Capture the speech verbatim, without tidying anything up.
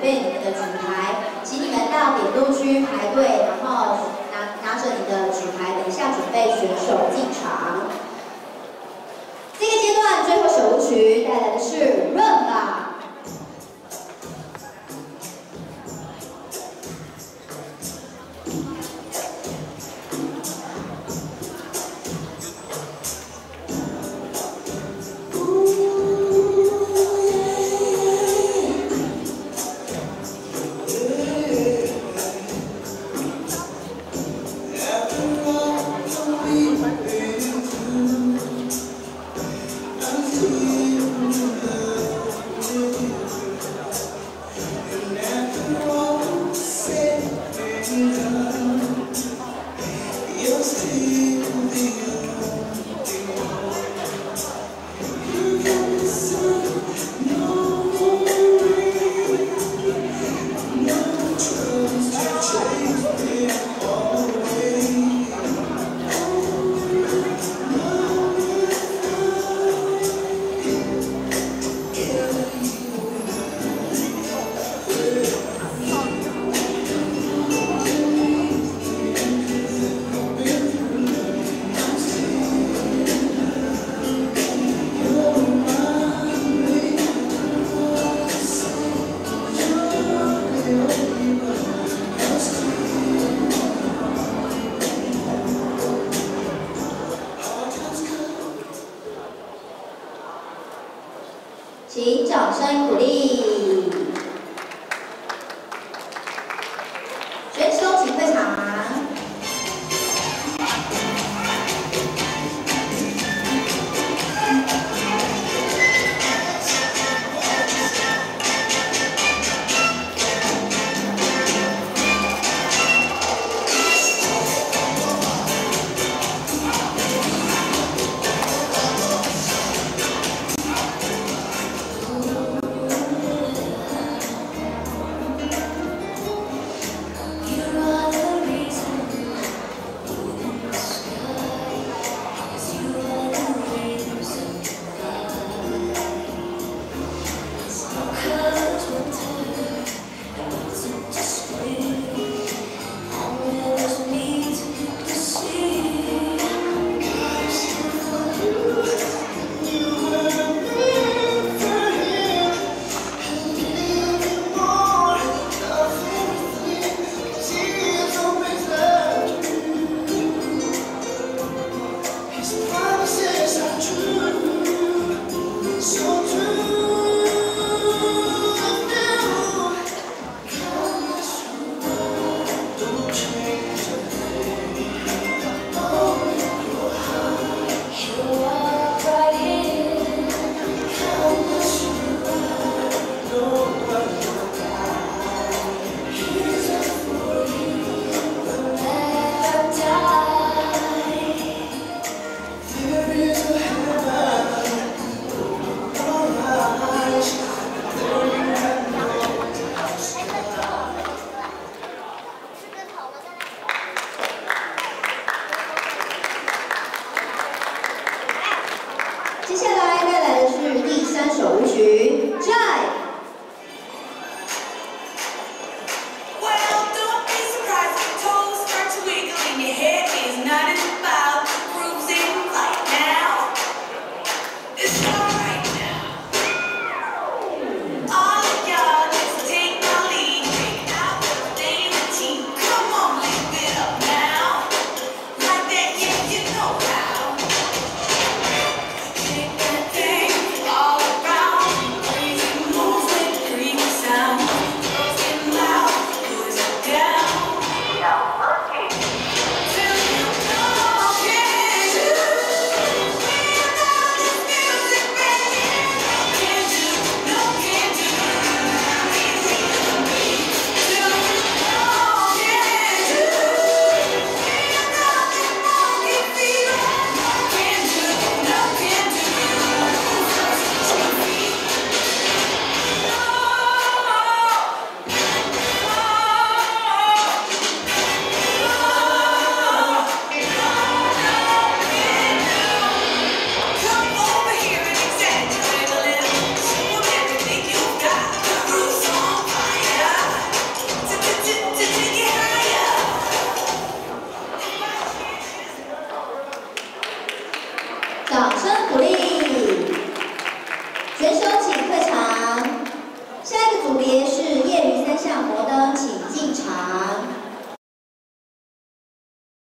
备你们的举牌，请你们到点录区排队，然后拿拿着你的举牌，等一下准备选手进场。这个阶段最后首舞曲带来的是《润吧》。 请掌声鼓励，选手请退场。 选手请退场。下一个组别是